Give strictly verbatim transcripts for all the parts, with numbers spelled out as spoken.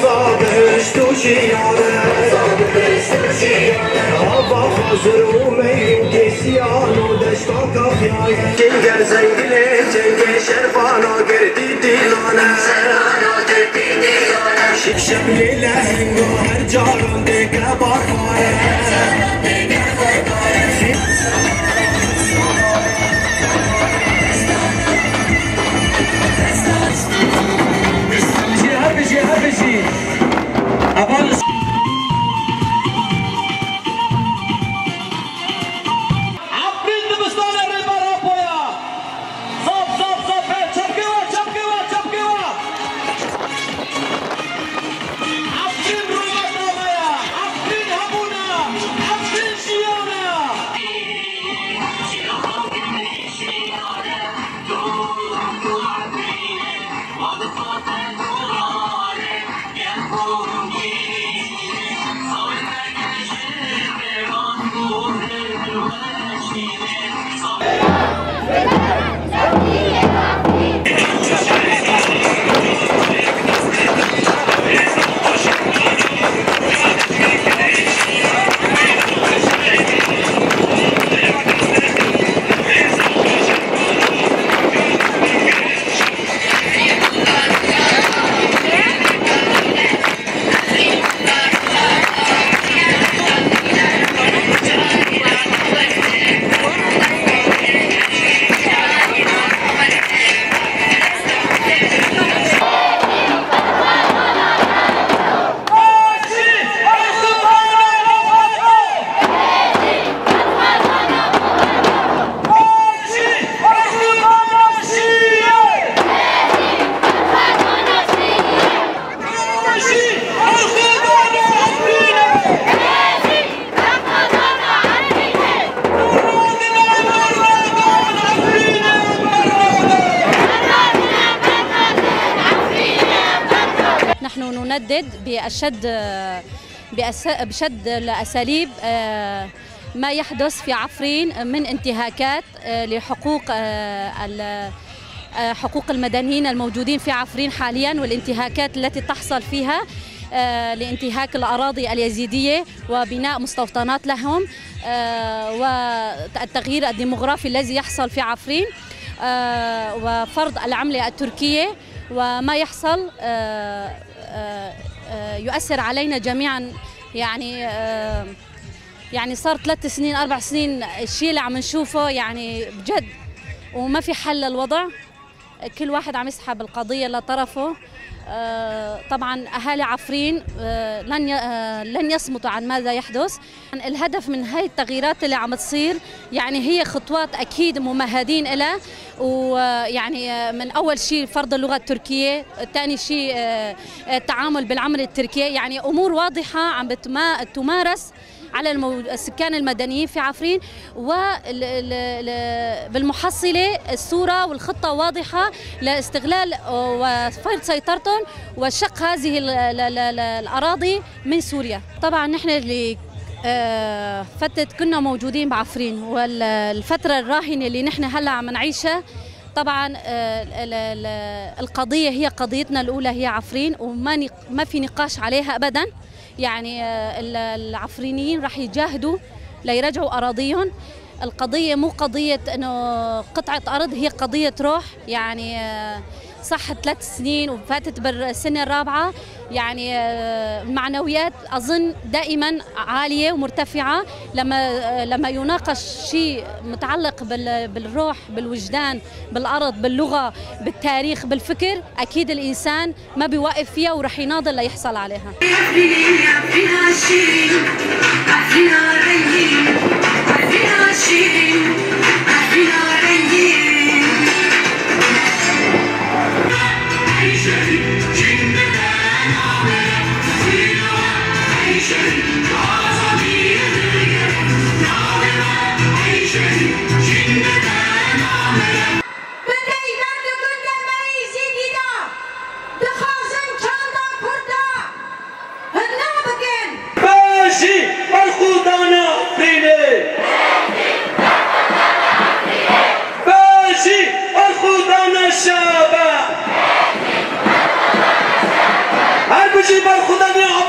صابش توشيانه هوا خزر وميم كيسيان ودشتا كافياي جنجر زنگله جنگ شرفانا گردی دیلانه شبیه لهنگا هر جاران دیگه باکاره ندد بأشد بشد الأساليب ما يحدث في عفرين من انتهاكات لحقوق حقوق المدنيين الموجودين في عفرين حاليا، والانتهاكات التي تحصل فيها لانتهاك الأراضي اليزيدية وبناء مستوطنات لهم، والتغيير الديموغرافي الذي يحصل في عفرين، وفرض العملة التركية، وما يحصل يؤثر علينا جميعا. يعني يعني صار ثلاث سنين أربع سنين الشيء اللي عم نشوفه يعني بجد، وما في حل للوضع. كل واحد عم يسحب القضية لطرفه. طبعا أهالي عفرين لن لن يصمتوا عن ماذا يحدث. الهدف من هاي التغييرات اللي عم تصير يعني هي خطوات أكيد ممهدين لها، ويعني من أول شيء فرض اللغة التركية، ثاني شيء التعامل بالعملة التركية، يعني أمور واضحة عم تمارس على السكان المدنيين في عفرين، وبالمحصلة الصورة والخطة واضحة لاستغلال وفرض سيطرتهم وشق هذه الأراضي من سوريا. طبعا نحن اللي فترة كنا موجودين بعفرين، والفترة الراهنة اللي نحن هلا عم نعيشها طبعا القضية هي قضيتنا الأولى هي عفرين، وما ما في نقاش عليها أبدا. يعني العفرينيين راح يجاهدوا ليرجعوا أراضيهم. القضية مو قضية إنه قطعة أرض، هي قضية روح. يعني صح ثلاث سنين وفاتت بالسنة الرابعة، يعني المعنويات أظن دائما عالية ومرتفعة لما لما يناقش شيء متعلق بالروح، بالوجدان، بالأرض، باللغة، بالتاريخ، بالفكر. أكيد الإنسان ما بيوقف فيها ورح يناضل ليحصل عليها. الخوضانة فيني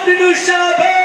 ابن الشباب